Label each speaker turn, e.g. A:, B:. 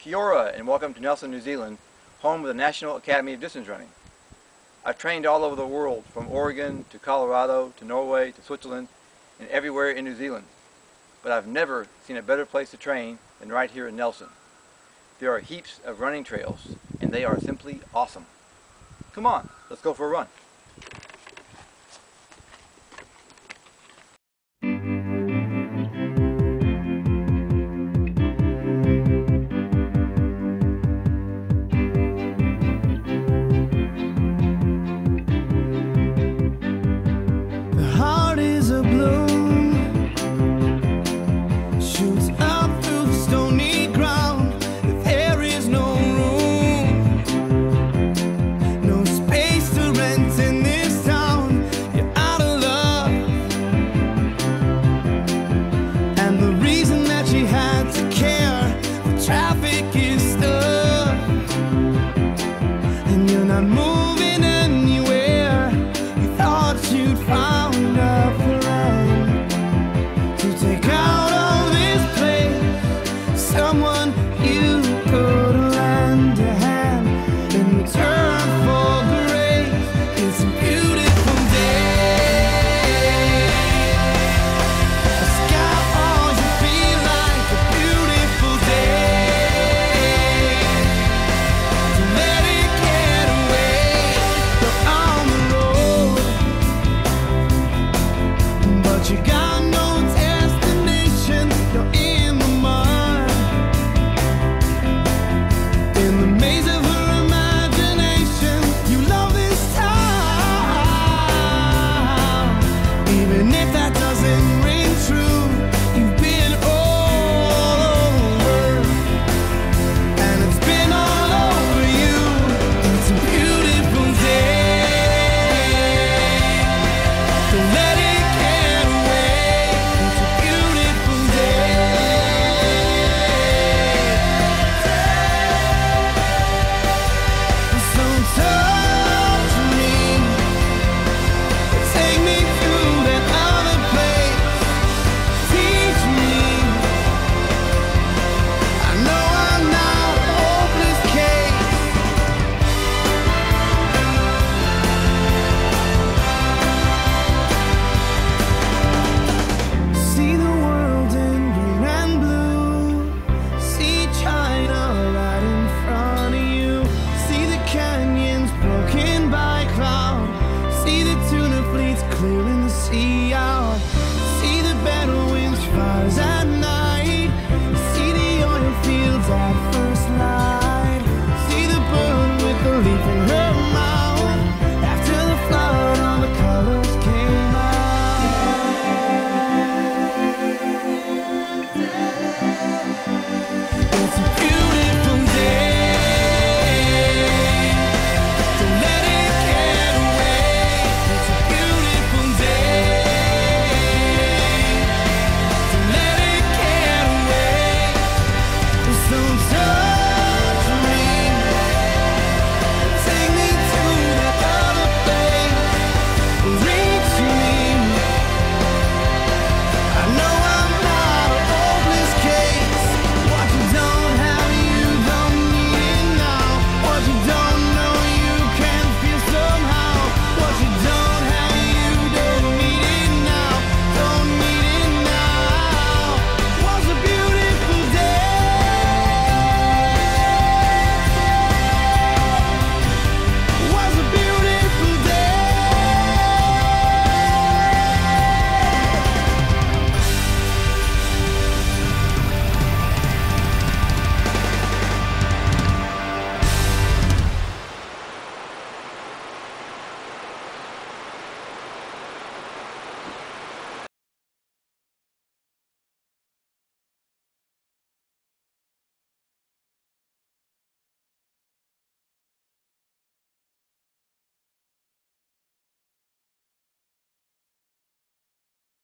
A: Kia ora and welcome to Nelson, New Zealand, home of the National Academy of Distance Running. I've trained all over the world, from Oregon to Colorado to Norway to Switzerland and everywhere in New Zealand. But I've never seen a better place to train than right here in Nelson. There are heaps of running trails and they are simply awesome. Come on, let's go for a run.
B: Someone